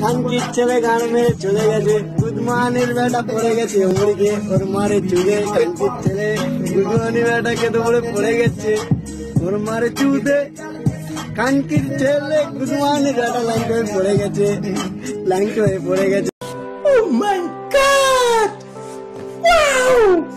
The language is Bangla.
খানকির ছেলে গান মেরে চলে গেছে, গুদমানের বেটা পড়ে গেছে উমরিকে ওর মারে চুদে। খানকির ছেলে গুদমানি বেটাকে দৌড়ে পড়ে গেছে ওর মারে চুদে। খানকির ছেলে গুদমানি বেটা লাইন হয়ে পড়ে গেছে, লাইন হয়ে পড়ে গেছে। Oh my God! Wow!